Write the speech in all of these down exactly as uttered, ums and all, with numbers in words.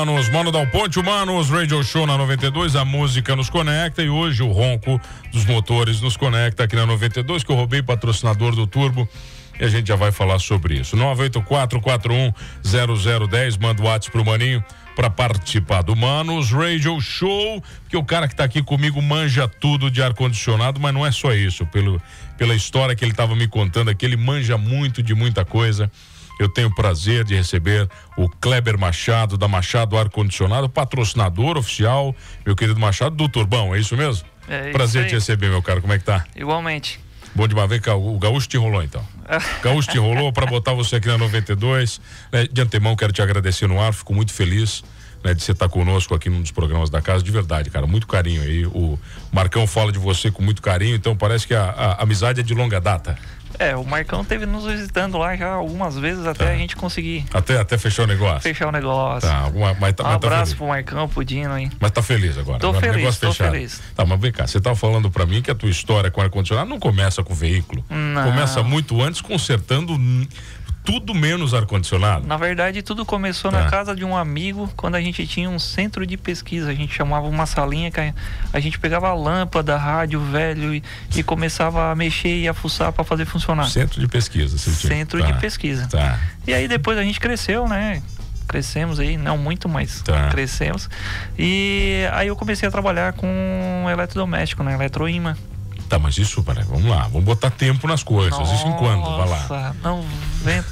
Manos, Mano Dal Ponte, Manos, Radio Show na noventa e dois, a música nos conecta e hoje o ronco dos motores nos conecta aqui na noventa e dois, que eu roubei patrocinador do Turbo e a gente já vai falar sobre isso. nove oito quatro, quatro um zero zero um zero, manda o WhatsApp pro Maninho para participar do Manos Radio Show, que o cara que tá aqui comigo manja tudo de ar-condicionado, mas não é só isso, pelo, pela história que ele tava me contando aqui, ele manja muito de muita coisa. Eu tenho o prazer de receber o Kleber Machado, da Machado Ar-Condicionado, patrocinador oficial, meu querido Machado, do Turbão, é isso mesmo? É isso. Prazer aí. te receber, meu cara, como é que tá? Igualmente. Bom demais, vem cá, o Gaúcho te enrolou então. Gaúcho te enrolou para botar você aqui na noventa e dois. Né? De antemão, quero te agradecer no ar, fico muito feliz, né, de você estar conosco aqui num dos programas da casa, de verdade, cara, muito carinho aí. O Marcão fala de você com muito carinho, então parece que a, a amizade é de longa data. É, o Marcão teve nos visitando lá já algumas vezes até tá. a gente conseguir. Até, até fechar o negócio? Fechar o negócio. Tá, alguma, mas tá, um mas tá abraço feliz. pro Marcão, pro Dino aí. Mas tá feliz agora? Tô agora feliz, tô fechado. feliz. Tá, mas vem cá, você tava falando pra mim que a tua história com ar-condicionado não começa com veículo. Não. Começa muito antes consertando tudo menos ar-condicionado. Na verdade, tudo começou tá. na casa de um amigo, quando a gente tinha um centro de pesquisa. A gente chamava uma salinha que a, a gente pegava a lâmpada, rádio velho e, e começava a mexer e a fuçar para fazer funcionar. Centro de pesquisa. Centro tá. de pesquisa. Tá. E aí depois a gente cresceu, né? Crescemos aí, não muito, mas tá. crescemos. E aí eu comecei a trabalhar com eletrodoméstico, né? Eletroímã. Tá, mas isso, peraí, vamos lá, vamos botar tempo nas coisas. Nossa, isso em quando? Vai lá. noventa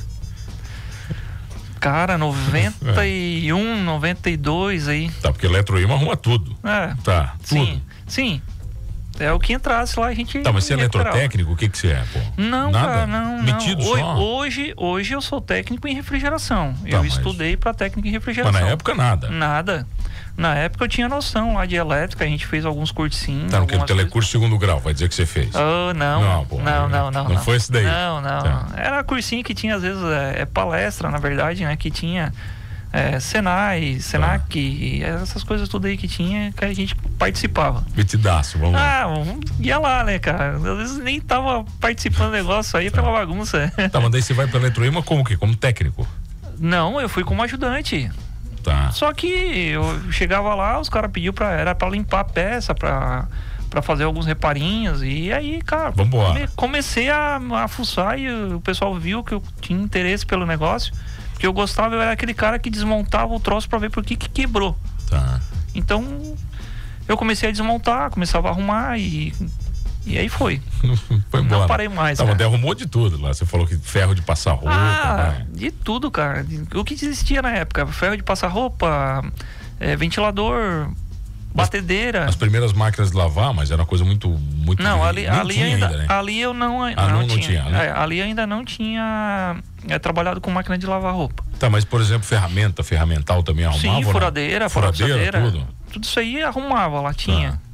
Cara, noventa e um, noventa e dois aí. Tá, porque eletroímã arruma tudo. É. Tá, tudo. Sim, sim. É o que entrasse lá, a gente. Tá, mas você é eletrotécnico? O que que você é, pô? Não, Nada? cara, não. Metido não. só? Hoje, hoje eu sou técnico em refrigeração. Tá, eu mas... estudei pra técnico em refrigeração. Mas na época nada? Nada. Na época eu tinha noção lá de elétrica, a gente fez alguns cursinhos. Tá, no que telecurso segundo grau, vai dizer que você fez? Oh, não. Não, pô, não, não, não. Não, não foi esse daí? Não, não. Tá. Era cursinho que tinha, às vezes, é, é palestra, na verdade, né? Que tinha é, Senai, Senac, tá. essas coisas tudo aí que tinha, que a gente participava. Metidaço, vamos lá. Ah, ia lá, né, cara? Às vezes nem tava participando do negócio aí, tá. pela bagunça. Tá, mas daí você vai pra eletroímã como o quê? Como técnico? Não, eu fui como ajudante. Tá. Só que eu chegava lá, os caras pediam pra, era pra limpar a peça, pra, pra fazer alguns reparinhos. E aí, cara, Vambora. comecei a, a fuçar e o pessoal viu que eu tinha interesse pelo negócio. Porque eu gostava, eu era aquele cara que desmontava o troço pra ver por que que quebrou. Tá. Então, eu comecei a desmontar, começava a arrumar e... E aí foi. Foi embora. Não parei mais. Tá, mas arrumou de tudo lá. Você falou que ferro de passar roupa. Ah, né? de tudo, cara. O que existia na época? Ferro de passar roupa, é, ventilador, batedeira. As, as primeiras máquinas de lavar, mas era uma coisa muito. muito não, ali, ali ainda, ainda né? ali eu não. Ah, não, não, tinha. não tinha né? É, ali ainda não tinha é, trabalhado com máquina de lavar roupa. Tá, mas por exemplo, ferramenta, ferramental também arrumava? Sim, furadeira, furadeira, furadeira, tudo. Tudo isso aí arrumava, lá tinha. Ah.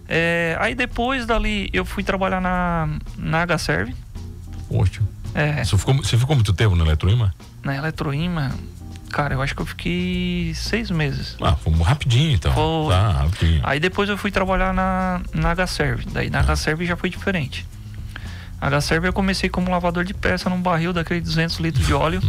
É, aí depois dali eu fui trabalhar na, na H-Serve. Poxa. É. Você ficou, você ficou muito tempo na Eletroímã? Na Eletroímã, cara, eu acho que eu fiquei seis meses. Ah, foi rapidinho então. Foi. Tá, rapidinho. Aí depois eu fui trabalhar na, na H-Serve. Daí na ah. H-Serve já foi diferente. Na H-Serve eu comecei como lavador de peça num barril daquele duzentos litros de óleo.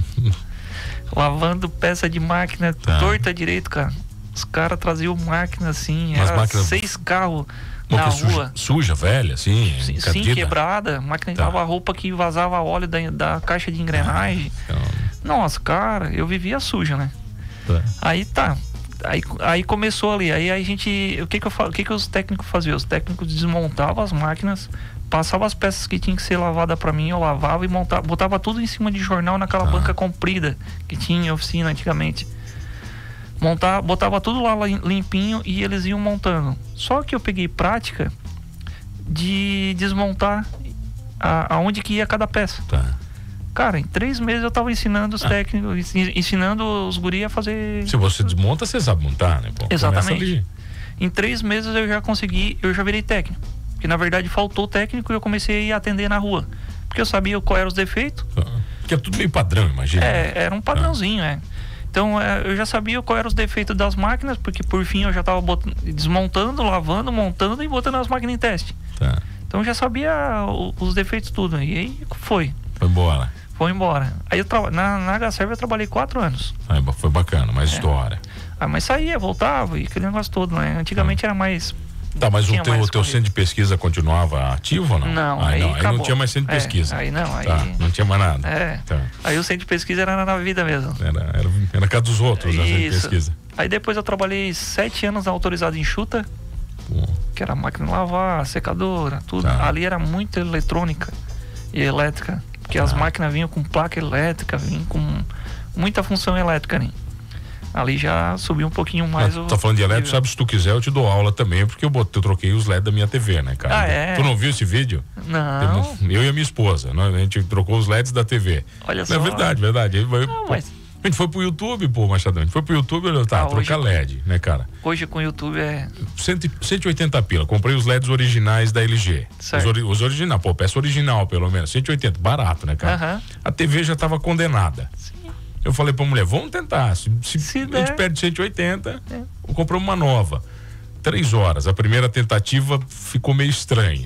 Lavando peça de máquina tá. torta direito, cara. Os caras traziam máquina assim, Mas era máquina... seis carros na rua. Suja, suja, velha, assim, sim, sim, quebrada. Máquina de tá. lavar roupa que vazava óleo da, da caixa de engrenagem. Ah, então... Nossa, cara, eu vivia suja, né? Tá. Aí tá. Aí, aí começou ali. Aí a gente. O que que, eu, o que que os técnicos faziam? Os técnicos desmontavam as máquinas, passavam as peças que tinham que ser lavadas pra mim, eu lavava e montava, botava tudo em cima de jornal naquela tá. banca comprida que tinha em oficina antigamente. Montar, botava tudo lá limpinho e eles iam montando. Só que eu peguei prática de desmontar a, aonde que ia cada peça. Tá. Cara, em três meses eu tava ensinando os ah. técnicos, ensinando os guri a fazer... Se você desmonta, você sabe montar, né? Pô, exatamente. Em três meses eu já consegui, eu já virei técnico. Porque na verdade faltou técnico e eu comecei a atender na rua. Porque eu sabia qual eram os defeitos. Ah. Porque é tudo meio padrão, imagina. É, era um padrãozinho, ah. é. Então eu já sabia qual eram os defeitos das máquinas, porque por fim eu já estava desmontando, lavando, montando e botando as máquinas em teste. Tá. Então eu já sabia os defeitos tudo. E aí foi. Foi embora. Foi embora. Aí eu tra... na, na H-Serve eu trabalhei quatro anos. Ah, foi bacana, mais é. história. Ah, mas saía, voltava e aquele negócio todo, né? Antigamente ah. era mais... Tá, mas o teu, teu centro de pesquisa continuava ativo ou não? Não, aí, aí, não, aí não tinha mais centro de pesquisa. É, aí não, aí... Tá, não tinha mais nada. É, tá. Aí o centro de pesquisa era na vida mesmo. Era, era, era casa dos outros, né, centro de pesquisa. Aí depois eu trabalhei sete anos na autorizada enxuta, Pô. que era máquina de lavar, secadora, tudo. Tá. Ali era muita eletrônica e elétrica, porque tá. as máquinas vinham com placa elétrica, vinham com muita função elétrica, né? Ali já subiu um pouquinho mais ah, o... Tá falando de elétrico, sabe, se tu quiser eu te dou aula também, porque eu, botei, eu troquei os L E D da minha T V, né, cara? Ah, é? Tu não viu esse vídeo? Não. Eu e a minha esposa, né? A gente trocou os L E Ds da T V. Olha só. É verdade, verdade. Não, mas... A gente foi pro YouTube, pô, Machadão. A gente foi pro YouTube, olha, tá, ah, trocar hoje, L E D, né, cara? Hoje com o YouTube é... cento e oitenta pila. Comprei os L E Ds originais da L G. Certo. Os, ori os originais, pô, peça original, pelo menos. cento e oitenta, barato, né, cara? Uh-huh. A T V já tava condenada. Sim. Eu falei pra mulher, vamos tentar. Se, se, se a gente perde cento e oitenta, é. eu comprei uma nova. Três horas. A primeira tentativa ficou meio estranho.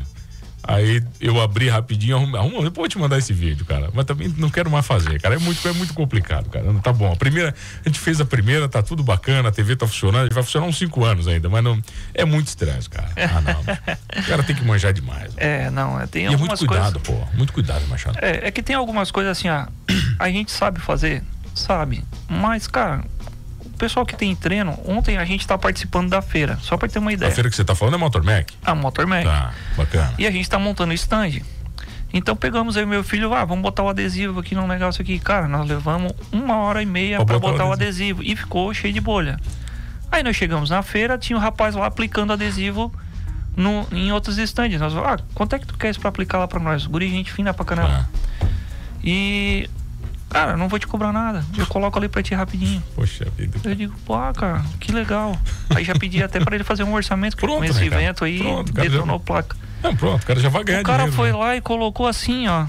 Aí eu abri rapidinho, arrumei. Arruma, eu vou te mandar esse vídeo, cara. Mas também não quero mais fazer, cara. É muito, é muito complicado, cara. Não tá bom. A primeira, a gente fez a primeira, tá tudo bacana, a T V tá funcionando, vai funcionar uns cinco anos ainda, mas não. É muito estresse, cara. Ah, não. O cara tem que manjar demais. É, não, é, tem e algumas é muito cuidado, coisas... pô. Muito cuidado, Machado. É, é que tem algumas coisas assim, ó. A gente sabe fazer, sabe. Mas, cara, o pessoal que tem treino, ontem a gente tá participando da feira, só pra ter uma ideia. A feira que você tá falando é Motormec? A Motormec. Tá, bacana. E a gente tá montando o stand. Então pegamos aí meu filho, ah, vamos botar o adesivo aqui no negócio aqui. Cara, nós levamos uma hora e meia pra, pra botar, botar o, adesivo. o adesivo. E ficou cheio de bolha. Aí nós chegamos na feira, tinha um rapaz lá aplicando adesivo no, em outros stands. Nós falamos, ah, quanto é que tu quer isso pra aplicar lá pra nós? Guri, gente fina pra caramba. Ah. E... Cara, não vou te cobrar nada. Eu coloco ali pra ti rapidinho. Poxa vida. Eu digo, pô, cara, que legal. Aí já pedi até pra ele fazer um orçamento com esse né, evento aí, pronto, detonou já... placa. Não, pronto, o cara já vai ganhar dinheiro. O cara dinheiro, foi né? lá e colocou assim, ó.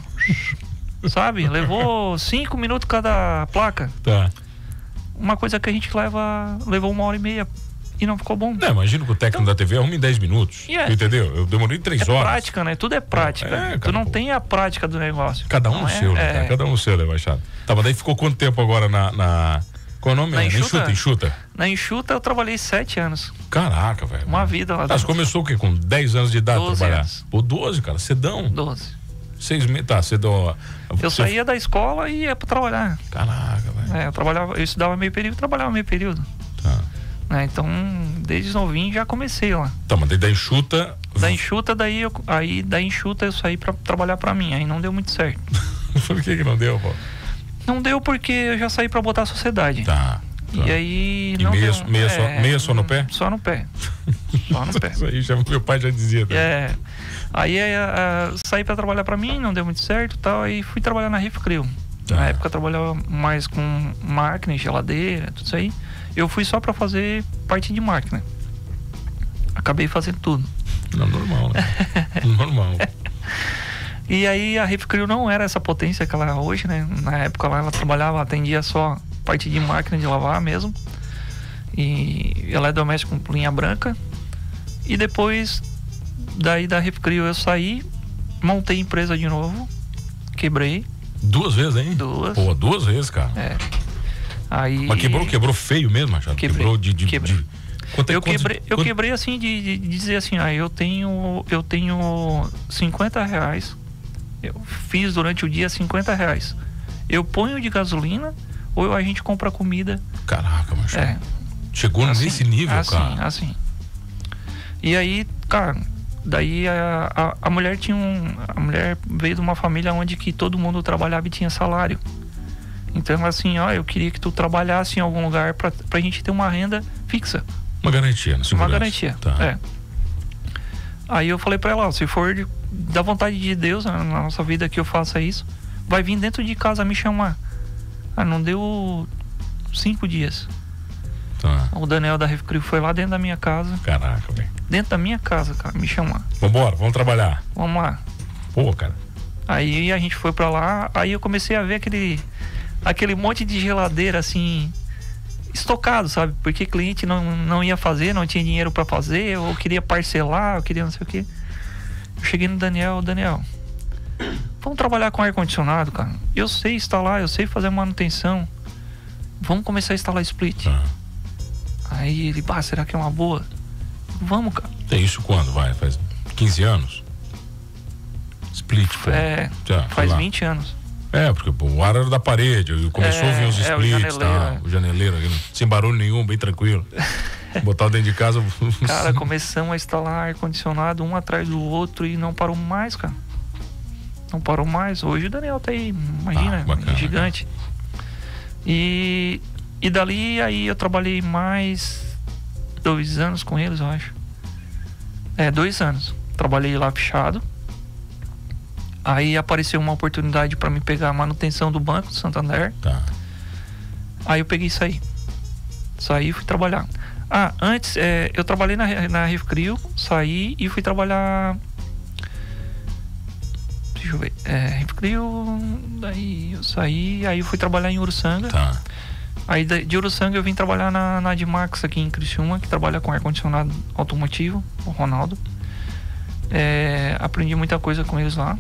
Sabe? Levou cinco minutos cada placa. Tá. Uma coisa que a gente leva, levou uma hora e meia. E não ficou bom. Não, imagino que o técnico então, da T V arruma em dez minutos. Yeah. Entendeu? Eu demorei três é horas. É prática, né? Tudo é prática. É, cara, tu não pô. tem a prática do negócio. Cada um o seu, é, né? É... Cada um o seu, né, Machado? Tá, mas daí ficou quanto tempo agora na. na... Qual é o nome? Na enxuta, enxuta. Na enxuta eu trabalhei sete anos. Caraca, velho. Uma vida lá. Tá, você começou o quê? Com dez anos de idade a trabalhar? Anos. Pô, doze, cara. Cedão. doze. Seis meses. Tá, cedão. Eu você... saía da escola e ia pra trabalhar. Caraca, velho. É, eu trabalhava, eu estudava meio período e trabalhava meio período. Tá. É, então, desde novinho já comecei lá. Tá, mas daí da enxuta... Da enxuta, daí, eu, aí da enxuta eu saí pra trabalhar pra mim, aí não deu muito certo. Por que que não deu, pô? Não deu porque eu já saí pra botar a sociedade. Tá. E tá. aí... E não meia, deu, meia, é, só, meia só no pé? Só no pé. Só no pé. Isso aí, já, meu pai já dizia. Também. É. Aí uh, saí pra trabalhar pra mim, não deu muito certo e tal, aí fui trabalhar na Rifcrio. Tá. Na época eu trabalhava mais com máquina, geladeira, tudo isso aí. Eu fui só pra fazer parte de máquina. Acabei fazendo tudo. Não, normal, né? Normal. E aí a Rifcrio não era essa potência que ela é hoje, né? Na época lá ela trabalhava, atendia só parte de máquina de lavar mesmo. E ela é doméstica com linha branca. E depois daí da Rifcrio eu saí, montei empresa de novo, quebrei. Duas vezes, hein? Duas. Pô, duas vezes, cara. É. Aí... Mas quebrou, quebrou feio mesmo, Machado? Quebrei, quebrou de... de, quebrei. de... Quanto é, eu, quanto, quebrei, eu quanto... quebrei assim de, de dizer assim, ah, eu tenho eu tenho cinquenta reais, eu fiz durante o dia cinquenta reais, eu ponho de gasolina ou a gente compra comida. Caraca, Machado. É. Chegou assim, nesse nível, assim, cara. Assim, e aí, cara, daí a, a, a mulher tinha um, a mulher veio de uma família onde que todo mundo trabalhava e tinha salário. Então, assim, ó, eu queria que tu trabalhasse em algum lugar pra, pra gente ter uma renda fixa. Uma garantia, né? Uma garantia, tá. É. Aí eu falei pra ela, ó, se for de, da vontade de Deus, na nossa vida que eu faça isso, vai vir dentro de casa me chamar. Ah, não deu cinco dias. Tá. O Daniel da Rifcrio foi lá dentro da minha casa. Caraca, velho. Dentro da minha casa, cara, me chamar. Vambora, vamos trabalhar. Vamos lá. Pô, cara. Aí a gente foi pra lá, aí eu comecei a ver aquele... aquele monte de geladeira assim estocado, sabe? Porque cliente não, não ia fazer, não tinha dinheiro para fazer, ou queria parcelar, ou queria não sei o que. Eu cheguei no Daniel, Daniel, vamos trabalhar com ar-condicionado, cara. Eu sei instalar, eu sei fazer manutenção. Vamos começar a instalar split. Ah. Aí ele, pá, será que é uma boa? Vamos, cara. Tem isso quando, vai? Faz quinze anos? Split, pô. É, Já, faz vinte anos. É, porque pô, o ar era da parede, começou é, a vir os splits, é, o tá, o janeleiro, sem barulho nenhum, bem tranquilo. Botar dentro de casa. Cara, começamos a instalar ar-condicionado um atrás do outro e não parou mais, cara. Não parou mais. Hoje o Daniel tá aí, imagina, ah, bacana, gigante. E, e dali aí eu trabalhei mais dois anos com eles, eu acho. É, dois anos. Trabalhei lá fechado. Aí apareceu uma oportunidade para me pegar a manutenção do Banco do Santander. Tá. Aí eu peguei e saí. Saí e fui trabalhar. Ah, antes é, eu trabalhei na, na Refcrio, saí e fui trabalhar. Deixa eu ver. É, Refcrio, daí eu saí, aí eu fui trabalhar em Uruçanga. Tá. Aí de Uruçanga eu vim trabalhar na, na Admax aqui em Criciúma, que trabalha com ar-condicionado automotivo, o Ronaldo. É, aprendi muita coisa com eles lá.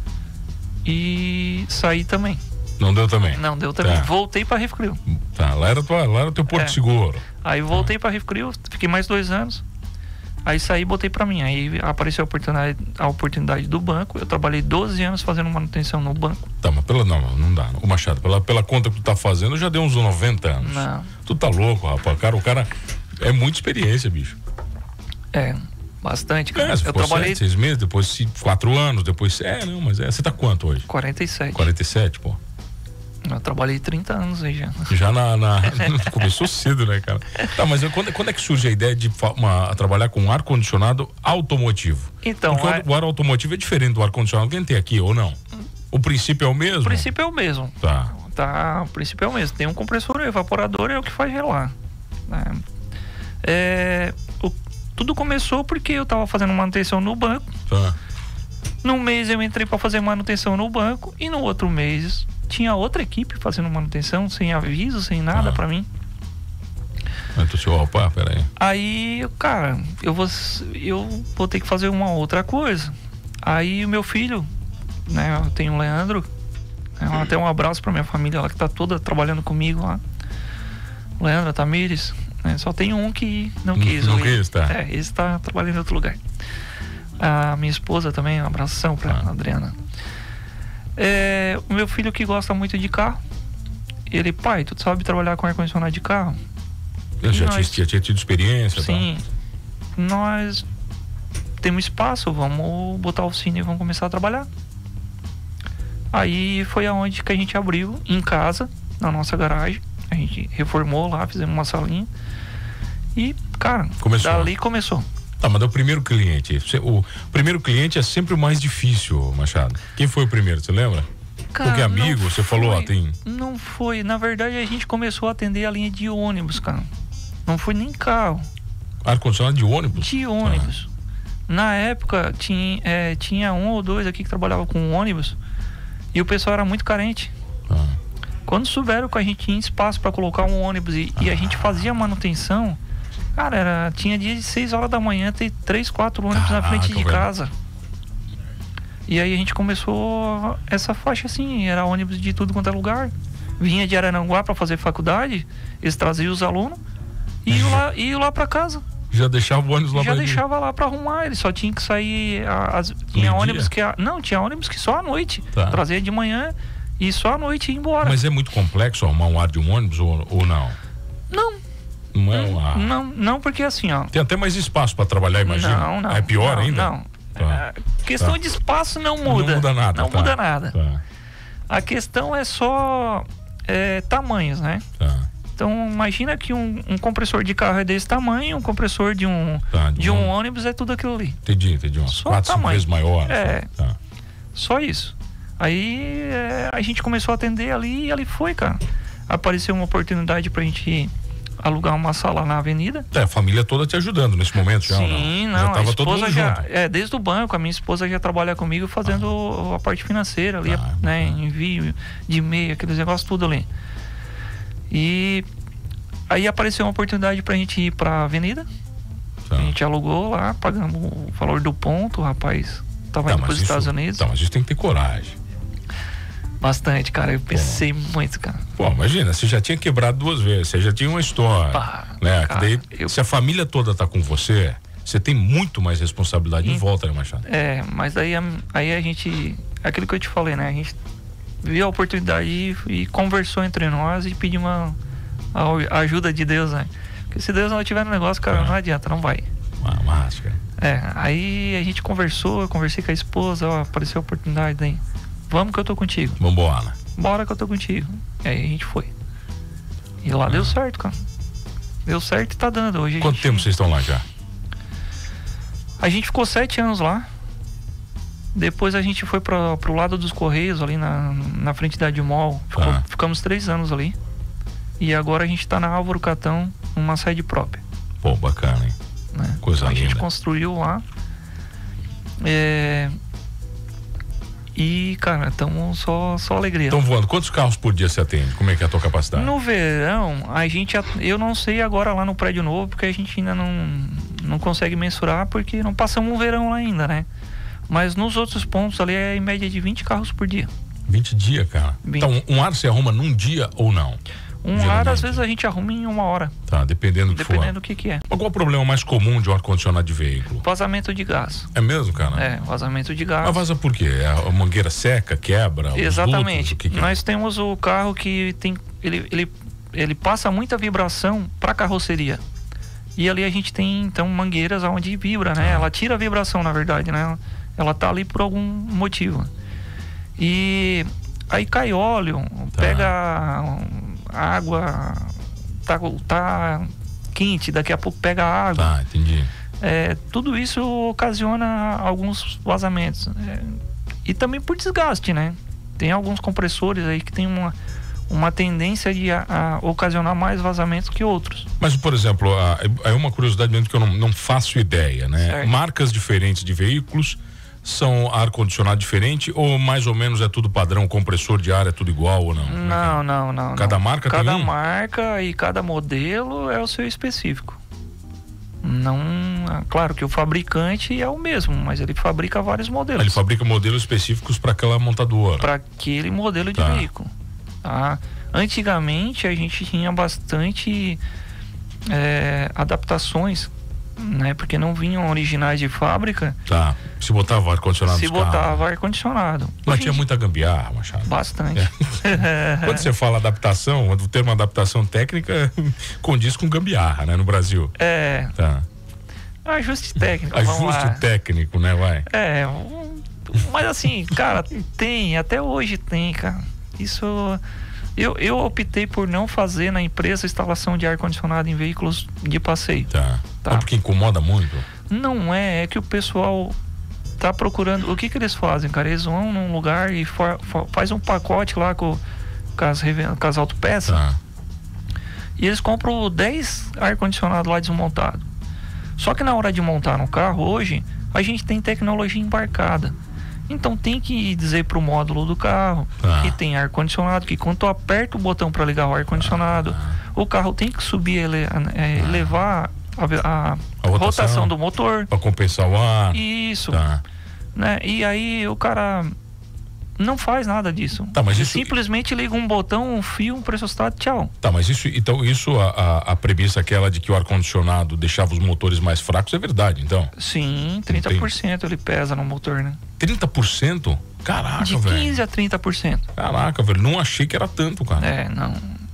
E saí também. Não deu também? Não deu também. Tá. Voltei pra Refcrio. Tá, lá era, tua, lá era o teu porto é. seguro. Aí voltei ah. pra Refcrio, fiquei mais dois anos. Aí saí e botei pra mim. Aí apareceu a oportunidade, a oportunidade do banco. Eu trabalhei doze anos fazendo manutenção no banco. Tá, mas pela, não, não dá. O Machado, pela, pela conta que tu tá fazendo, já deu uns noventa anos. Não. Tu tá louco, rapaz. Cara, o cara é muita experiência, bicho. É, bastante. Cara. É, eu trabalhei sete, seis meses, depois quatro anos, depois. É, não, mas é. Você tá quanto hoje? quarenta e sete. quarenta e sete, pô. Eu trabalhei trinta anos aí já. Já na. na começou cedo, né, cara? Tá, mas eu, quando, quando é que surge a ideia de uma, trabalhar com ar-condicionado automotivo? Então. Porque ar... o ar automotivo é diferente do ar-condicionado que a gente tem aqui, ou não? O princípio é o mesmo? O princípio é o mesmo. Tá. Tá, o princípio é o mesmo. Tem um compressor, um evaporador é o que faz gelar. Né? É, o, tudo começou porque eu tava fazendo manutenção no banco. Tá. Num mês eu entrei para fazer manutenção no banco e no outro mês tinha outra equipe fazendo manutenção, sem aviso, sem nada ah. para mim. Mas tu se opa, peraí. Aí, cara, eu vou, eu vou ter que fazer uma outra coisa. Aí o meu filho, né, eu tenho o Leandro, né, até um abraço pra minha família lá que tá toda trabalhando comigo lá. O Leandro, a Tamires, né, só tem um que não quis. Não quis, tá? É, esse tá trabalhando em outro lugar. A minha esposa também, um abração pra ah. Adriana. É, o meu filho que gosta muito de carro, ele, pai, tu sabe trabalhar com ar-condicionado de carro? Eu já, nós, tinha, já tinha tido experiência? Sim. Tá? Nós temos espaço, vamos botar a oficina e vamos começar a trabalhar. Aí foi aonde que a gente abriu, em casa, na nossa garagem. A gente reformou lá, fizemos uma salinha. E, cara, começou. Dali começou. Tá, mas o primeiro cliente, o primeiro cliente é sempre o mais difícil, Machado. Quem foi o primeiro, você lembra? Cara, porque amigo, você foi, falou, ó, tem... Não foi, na verdade a gente começou a atender a linha de ônibus, cara. Não foi nem carro. Ar-condicionado de ônibus? De ônibus. Ah. Na época tinha, é, tinha um ou dois aqui que trabalhava com ônibus e o pessoal era muito carente. Ah. Quando souberam que a gente tinha espaço para colocar um ônibus e, ah. e a gente fazia manutenção, cara, era, tinha dia de seis horas da manhã, ter três, quatro ônibus ah, na frente de velho. casa. E aí a gente começou essa faixa assim, era ônibus de tudo quanto é lugar. Vinha de Araranguá para fazer faculdade, eles traziam os alunos e iam lá, iam lá para casa. Já deixava o ônibus lá Já pra deixava ir. lá para arrumar, ele só tinha que sair. As, tinha ônibus que. Não, tinha ônibus que só à noite. Tá. Trazia de manhã e só à noite ia embora. Mas é muito complexo arrumar um ar de um ônibus ou, ou não? Não. Não é um ar. Não, não, porque assim, ó. Tem até mais espaço para trabalhar, imagina. Não, não. É pior não, ainda? Não. Tá. A questão tá. de espaço não muda. Não muda nada. Não tá. muda nada. Tá. A questão é só é, tamanhos, né? Tá. Então, imagina que um, um compressor de carro é desse tamanho, um compressor de um, tá, de, de um, um ônibus é tudo aquilo ali. Entendi, entendi. Umas só quatro, cinco vezes maior. É. Só. Tá. Só isso. Aí é, a gente começou a atender ali e ali foi, cara. Apareceu uma oportunidade pra gente alugar uma sala na avenida. É, a família toda te ajudando nesse momento já. Sim, não, não já tava a esposa todo mundo já, junto. é, desde o banco, a minha esposa já trabalha comigo fazendo ah. a parte financeira ali, ah, né, ah. envio de e-mail, aqueles negócios tudo ali. E aí apareceu uma oportunidade pra gente ir pra avenida. Tá. A gente alugou lá, pagamos o valor do ponto, o rapaz tava tá, indo pros Estados Unidos. Tá, mas isso tem que ter coragem. Bastante, cara. Eu pensei Pô. muito, cara. Pô, imagina, você já tinha quebrado duas vezes, você já tinha uma história. Pá, né? Cara, daí, eu... Se a família toda tá com você, você tem muito mais responsabilidade em... de volta, né, Machado? É, mas aí, aí a gente. Aquilo que eu te falei, né? A gente viu a oportunidade e, e conversou entre nós e pediu uma a ajuda de Deus, né? Porque se Deus não tiver no negócio, cara, ah. não adianta, não vai. Ah, máscara. É, aí a gente conversou, eu conversei com a esposa, ó, apareceu a oportunidade aí. Vamos que eu tô contigo. Vambora. Bora que eu tô contigo. E aí a gente foi. E lá ah. deu certo, cara. Deu certo e tá dando. Hoje Quanto gente... tempo vocês estão lá já? A gente ficou sete anos lá. Depois a gente foi pra, pro lado dos Correios, ali na, na frente da Edmol. Ficou, ah. Ficamos três anos ali. E agora a gente tá na Álvaro Catão, numa sede própria. Pô, bacana, hein? Né? Coisa então, linda. A gente construiu lá. É... E, cara, estamos só, só alegria. Estão voando. Quantos carros por dia você atende? Como é que é a tua capacidade? No verão, a gente... Eu não sei agora lá no prédio novo, porque a gente ainda não, não consegue mensurar, porque não passamos um verão lá ainda, né? Mas nos outros pontos ali é em média de vinte carros por dia. vinte dias, cara? vinte. Então, um ar você arruma num dia ou não? Um Geralmente. ar, às vezes, a gente arruma em uma hora. Tá, dependendo do que for. Dependendo do que que é. Mas qual é o problema mais comum de um ar-condicionado de veículo? Vazamento de gás. É mesmo, cara? É, vazamento de gás. Mas vaza por quê? A mangueira seca, quebra? Exatamente. Os dutos, o que que é? Nós temos o carro que tem... Ele, ele, ele passa muita vibração para a carroceria. E ali a gente tem, então, mangueiras onde vibra, né? Ah. Ela tira a vibração, na verdade, né? Ela tá ali por algum motivo. E aí cai óleo, tá. pega... A água tá, tá quente, daqui a pouco pega a água. Tá, entendi. É, tudo isso ocasiona alguns vazamentos. É, e também por desgaste, né? Tem alguns compressores aí que tem uma, uma tendência de a, a ocasionar mais vazamentos que outros. Mas, por exemplo, é uma curiosidade mesmo que eu não, não faço ideia, né? Certo. Marcas diferentes de veículos são ar-condicionado diferente ou mais ou menos é tudo padrão, compressor de ar é tudo igual ou não? Não, não, não. Cada não. marca cada tem um? Cada marca e cada modelo é o seu específico. Não, claro que o fabricante é o mesmo, mas ele fabrica vários modelos. Ele fabrica modelos específicos para aquela montadora. Para aquele modelo de tá. veículo. Tá? Antigamente a gente tinha bastante é, adaptações, né? Porque não vinham originais de fábrica. Tá. Se botava ar-condicionado. Se botava ar-condicionado. Mas tinha muita gambiarra, Machado. Bastante. É. Quando você fala adaptação, o termo adaptação técnica condiz com gambiarra, né? No Brasil. É. Tá. Ajuste técnico. Ajuste técnico, né? Vai. É. Mas assim, cara, tem. Até hoje tem, cara. Isso. Eu, eu optei por não fazer na empresa instalação de ar-condicionado em veículos de passeio. Tá. Tá. Mas porque incomoda muito? Não é, é que o pessoal tá procurando. O que que eles fazem, cara? Eles vão num lugar e for, for, faz um pacote lá com, com, as, com as autopeças. Tá. E eles compram dez ar-condicionado lá desmontado. Só que na hora de montar no carro, hoje, a gente tem tecnologia embarcada. Então tem que dizer pro módulo do carro ah. que tem ar-condicionado, que quando eu aperto o botão para ligar o ar-condicionado, ah. o carro tem que subir, ele, é, elevar a, a, a rotação, rotação do motor. Para compensar o ar. Isso. Tá. Né? E aí o cara não faz nada disso. Tá, mas isso... Simplesmente liga um botão, um fio, um pressostado, tchau. Tá, mas isso, então, isso, a, a, a premissa aquela de que o ar-condicionado deixava os motores mais fracos, é verdade, então? Sim, trinta por cento ele pesa no motor, né? trinta por cento? Caraca, velho. De quinze a trinta por cento. Caraca, velho, não achei que era tanto, cara. É, não.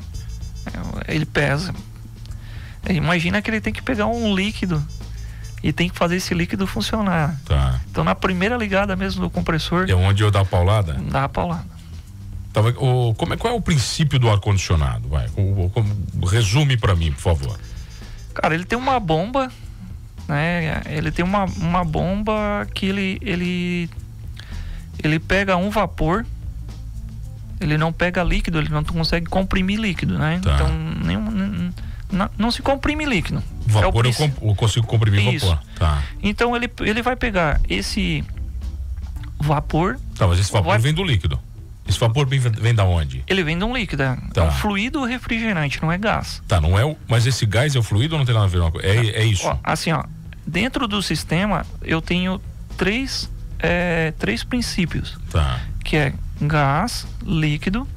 Ele pesa. Imagina que ele tem que pegar um líquido e tem que fazer esse líquido funcionar. Tá. Então na primeira ligada mesmo do compressor. É onde eu dar a paulada? Dá a paulada. Tá, o, como é, qual é o princípio do ar-condicionado? Vai, o, o, resume pra mim, por favor. Cara, ele tem uma bomba, né? Ele tem uma, uma bomba que ele, ele, ele pega um vapor, ele não pega líquido, ele não consegue comprimir líquido, né? Tá. Então nenhum, nenhum, não, não se comprime líquido. Vapor é eu, comp eu consigo comprimir Isso. vapor. Tá. Então ele, ele vai pegar esse vapor. Tá, mas esse vapor vai... vem do líquido. Esse vapor vem, vem da onde? Ele vem de um líquido, é tá. um fluido refrigerante, não é gás. Tá, não é o, mas esse gás é o fluido ou não tem nada a ver com é, é isso? Ó, assim, ó, dentro do sistema eu tenho três, é, três princípios. Tá. Que é gás, líquido.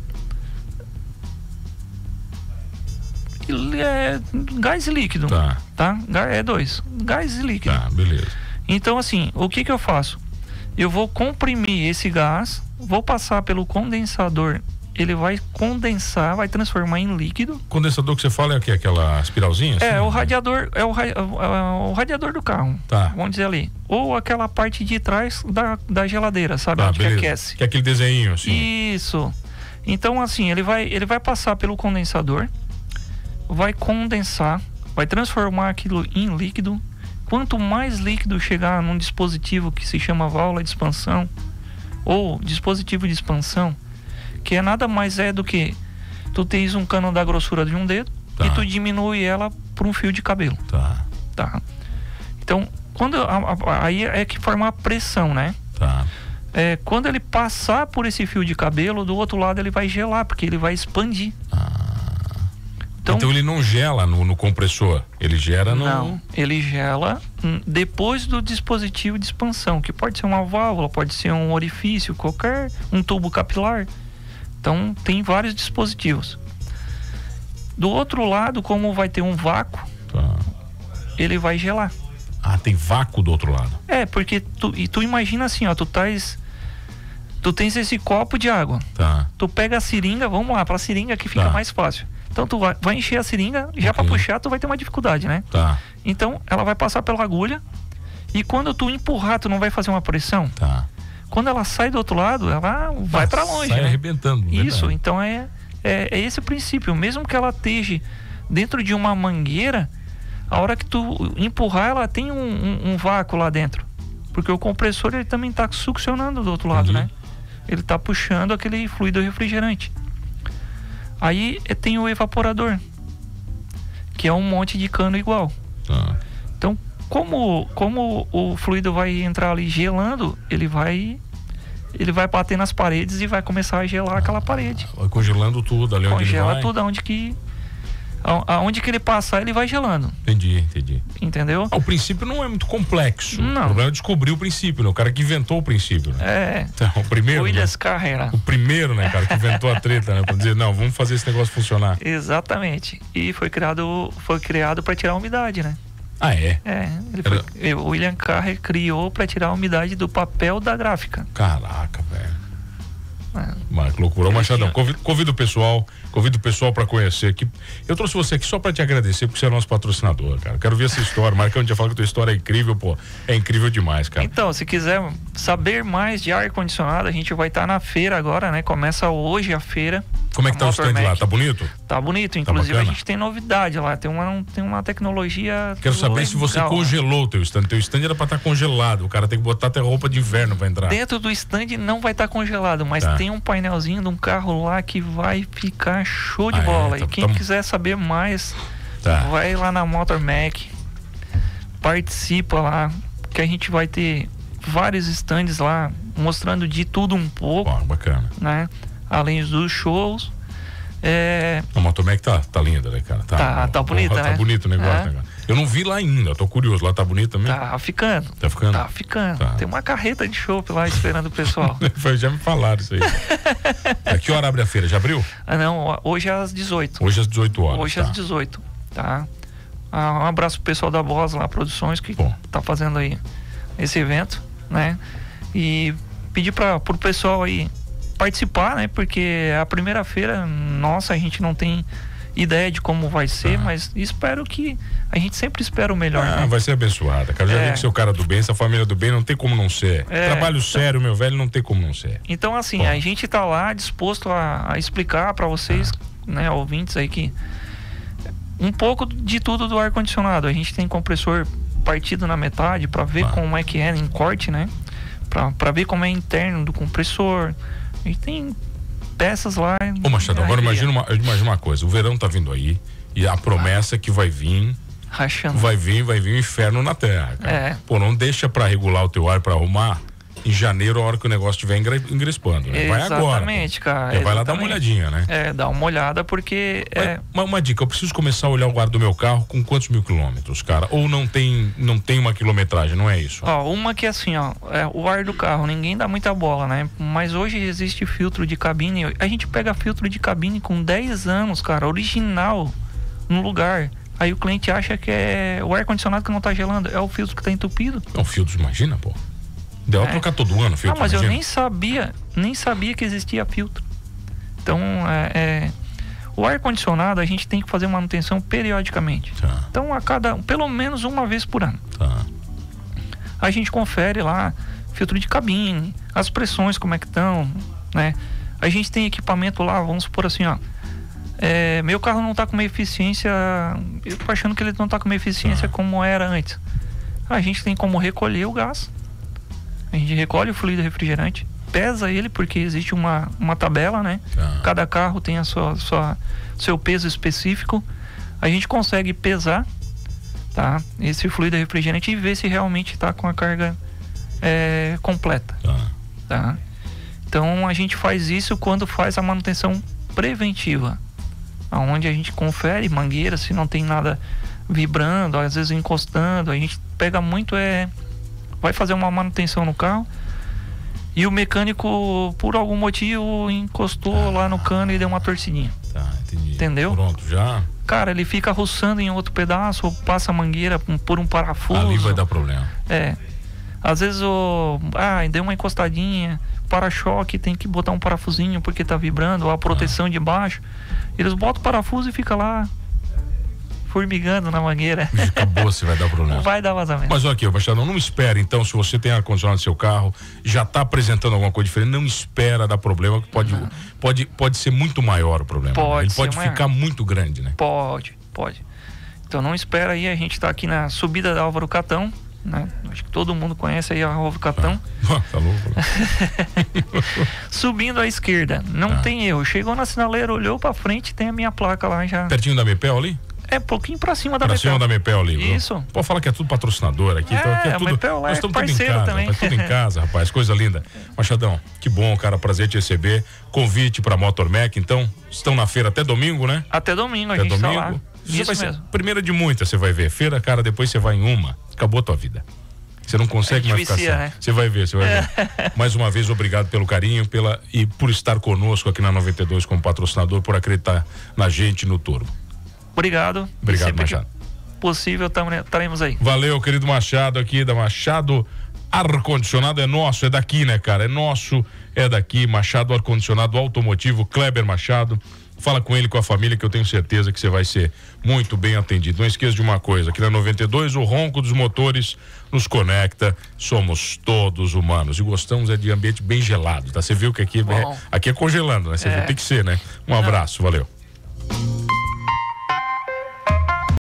É, gás e líquido. Tá. Tá? É dois. Gás e líquido. Tá, beleza. Então, assim, o que que eu faço? Eu vou comprimir esse gás, vou passar pelo condensador. Ele vai condensar, vai transformar em líquido. Condensador que você fala é o quê? Aquela espiralzinha? Assim? É, o radiador, é o, o, o radiador do carro. Tá. Vamos dizer ali. Ou aquela parte de trás da, da geladeira, sabe? Tá, onde que aquece. Que é aquele desenho, assim. Isso. Então, assim, ele vai, ele vai passar pelo condensador, vai condensar, vai transformar aquilo em líquido. Quanto mais líquido chegar num dispositivo que se chama válvula de expansão, ou dispositivo de expansão, que é nada mais é do que tu tens um cano da grossura de um dedo, tá, e tu diminui ela por um fio de cabelo. Tá. Tá. Então, quando a, a, aí é que forma a pressão, né? Tá. É, quando ele passar por esse fio de cabelo, do outro lado ele vai gelar, porque ele vai expandir. Ah. Então, então ele não gela no, no compressor, ele gera no... Não, ele gela depois do dispositivo de expansão, que pode ser uma válvula, pode ser um orifício, qualquer, um tubo capilar. Então tem vários dispositivos. Do outro lado, como vai ter um vácuo, tá, ele vai gelar. Ah, tem vácuo do outro lado. É, porque tu, e tu imagina assim, ó, tu traz, tu tens esse copo de água. Tá. Tu pega a seringa, vamos lá, pra seringa que fica, tá, mais fácil. Então tu vai, vai encher a seringa, já, okay, para puxar tu vai ter uma dificuldade, né? Tá. Então ela vai passar pela agulha e quando tu empurrar, tu não vai fazer uma pressão. Tá. Quando ela sai do outro lado, ela vai para longe. Sai, né, arrebentando. Isso, verdade. Então é, é, é esse o princípio. Mesmo que ela esteja dentro de uma mangueira, a hora que tu empurrar, ela tem um, um, um vácuo lá dentro. Porque o compressor, ele também está succionando do outro lado, uhum, né? Ele está puxando aquele fluido refrigerante. Aí tem o evaporador, que é um monte de cano igual. Ah. Então, como, como o fluido vai entrar ali gelando, ele vai ele vai bater nas paredes e vai começar a gelar ah, aquela parede. Vai congelando tudo ali onde ele vai. Congela tudo, aonde que aonde que ele passar, ele vai gelando. Entendi, entendi. Entendeu? Ah, o princípio não é muito complexo. Não. O problema é descobrir o princípio, né? O cara que inventou o princípio, né? É. Então, o primeiro, Williams né? Carrera. O primeiro, né, cara, que inventou a treta, né? Pra dizer, não, vamos fazer esse negócio funcionar. Exatamente. E foi criado foi criado para tirar a umidade, né? Ah, é? É. Ele foi, Era... O William Carrer criou para tirar a umidade do papel da gráfica. Caraca, velho. É. Mas que loucura. Ô, Machadão, convido, convido o pessoal, convido o pessoal para conhecer aqui. Eu trouxe você aqui só para te agradecer, porque você é nosso patrocinador, cara. Quero ver essa história. Marcão já falou que a tua história é incrível, pô. É incrível demais, cara. Então, se quiser saber mais de ar-condicionado, a gente vai estar tá na feira agora, né? Começa hoje a feira. Como é que tá o stand lá? Tá bonito? Tá bonito. Inclusive, tá, a gente tem novidade lá. Tem uma, tem uma tecnologia. Quero saber legal, se você congelou o teu stand. Teu stand era pra estar tá congelado. O cara tem que botar até roupa de inverno pra entrar. Dentro do stand não vai estar tá congelado, mas tá, tem um painelzinho de um carro lá que vai ficar show de ah, bola. É, tá, e quem tá... quiser saber mais, tá, vai lá na Motor Mac, participa lá, que a gente vai ter vários stands lá, mostrando de tudo um pouco. Pô, bacana. Né? Além dos shows. É... A Motomec tá, tá linda, né, cara? Tá, tá, tá bonita, tá, né? Tá bonito o negócio, é. né, cara? Eu não vi lá ainda, tô curioso. Lá tá bonito também? Tá ficando. Tá ficando? Tá ficando. Tá. Tem uma carreta de chopp lá esperando o pessoal. Já me falaram isso aí. A que hora abre a feira? Já abriu? Ah, não, hoje é às dezoito. Hoje às dezoito horas. Hoje tá. às dezoito, tá? Ah, um abraço pro pessoal da Boss lá, Produções, que Bom. tá fazendo aí esse evento, né? E pedir para pro pessoal aí participar, né? Porque a primeira feira, nossa, a gente não tem ideia de como vai ser, ah. mas espero que a gente sempre espera o melhor. Ah, né? Vai ser abençoada, cara. Já é. vi que você é o cara do bem, essa família do bem não tem como não ser. É. Trabalho então, sério, meu velho, não tem como não ser. Então, assim, Bom. a gente tá lá disposto a, a explicar para vocês, ah. né, ouvintes aí, que um pouco de tudo do ar-condicionado. A gente tem compressor partido na metade para ver ah. como é que é em corte, né? Para ver como é interno do compressor. A gente tem peças lá. Ô, Machado, agora imagina uma, imagina uma coisa. O verão tá vindo aí e a promessa é que vai vir. Rachando. Vai vir, vai vir o inferno na terra, cara. É. Pô, não deixa pra regular o teu ar, pra arrumar. em janeiro, a hora que o negócio estiver engrespando, né? Vai agora. Exatamente, cara. Já vai lá dar uma olhadinha, né? É, dá uma olhada porque... É... Uma, uma dica, eu preciso começar a olhar o guarda do meu carro com quantos mil quilômetros, cara? Ou não tem, não tem uma quilometragem, não é isso? Ó, uma que é assim, ó, é o ar do carro, ninguém dá muita bola, né? Mas hoje existe filtro de cabine, a gente pega filtro de cabine com dez anos, cara, original, no lugar. Aí o cliente acha que é o ar-condicionado que não tá gelando, é o filtro que tá entupido. É um filtro, imagina, pô. Deu é. trocar todo ano filtro. Ah, mas imagina. eu nem sabia, nem sabia que existia filtro. Então, é, é, o ar-condicionado a gente tem que fazer manutenção periodicamente. Tá. Então, a cada, pelo menos uma vez por ano. Tá. A gente confere lá, filtro de cabine, as pressões como é que estão, né? A gente tem equipamento lá, vamos supor assim, ó. É, meu carro não está com uma eficiência, eu tô achando que ele não está com uma eficiência ah. como era antes. A gente tem como recolher o gás, a gente recolhe o fluido refrigerante, pesa ele porque existe uma, uma tabela, né? Ah. Cada carro tem a sua, sua seu peso específico. A gente consegue pesar, tá? Esse fluido refrigerante e ver se realmente está com a carga é, completa, ah. tá? Então a gente faz isso quando faz a manutenção preventiva, onde a gente confere mangueira se não tem nada vibrando, às vezes encostando. A gente pega muito, é vai fazer uma manutenção no carro e o mecânico por algum motivo encostou ah. lá no cano e deu uma torcidinha. Tá, entendi. Entendeu? Pronto, já. Cara, ele fica roçando em outro pedaço ou passa a mangueira por um parafuso. Ali vai dar problema. É. Às vezes o ah, deu uma encostadinha, para-choque tem que botar um parafusinho porque tá vibrando, ou a proteção ah. de baixo. Eles botam o parafuso e fica lá formigando na mangueira. Acabou, se vai dar problema. Vai dar vazamento. Mas olha aqui, Machado, não espere então, se você tem ar-condicionado no seu carro, já está apresentando alguma coisa diferente, não espera dar problema, que pode, uhum. pode, pode ser muito maior o problema. Pode né? Ele pode maior. ficar muito grande, né? Pode, pode. Então não espera aí, a gente está aqui na subida da Álvaro Catão, né? Acho que todo mundo conhece aí a Álvaro Catão. Ah, tá louco. Subindo à esquerda, não ah. tem erro. Chegou na sinaleira, olhou pra frente, tem a minha placa lá já. Pertinho da Mepel ali? É, pouquinho pra cima da pra Mepel. Pra cima da Mepel ali. Bro. Isso. Pode falar que é tudo patrocinador aqui. É, então aqui é a tudo, Mepel lá nós é estamos parceiro tudo em casa, também. rapaz, tudo em casa, rapaz, coisa linda. Machadão, que bom, cara, prazer te receber. Convite pra Motormec, então, estão na feira até domingo, né? Até domingo, até a gente domingo. tá lá. Isso vai ser, mesmo. primeira de muitas você vai ver. Feira, cara, depois você vai em uma, acabou a tua vida. Você não consegue mais ficar sem. Né? Você vai ver, você vai ver. Mais uma vez, obrigado pelo carinho pela, e por estar conosco aqui na noventa e dois como patrocinador, por acreditar na gente no Turbo. Obrigado. Obrigado, Machado. Possível, estaremos aí. Valeu, querido Machado aqui da Machado Ar-Condicionado. É nosso, é daqui, né, cara? É nosso, é daqui. Machado Ar-Condicionado Automotivo, Kleber Machado. Fala com ele, com a família, que eu tenho certeza que você vai ser muito bem atendido. Não esqueça de uma coisa, aqui na noventa e dois, o ronco dos motores nos conecta. Somos todos humanos e gostamos é de ambiente bem gelado, tá? Você viu que aqui é, aqui é congelando, né? Você é. viu, tem que ser, né? Um abraço, valeu.